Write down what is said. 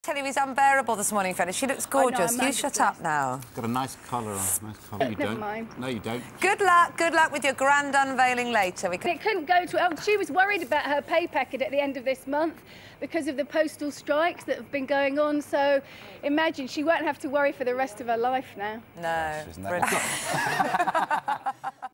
tell you he's unbearable this morning, Fiona. She looks gorgeous. You shut up now. Got a nice collar on. Nice collar. You Never don't. mind. No, you don't. Good luck. Good luck with your grand unveiling later. It couldn't go to... Oh, she was worried about her pay packet at the end of this month because of the postal strikes that have been going on. So imagine she won't have to worry for the rest of her life now. No. Isn't that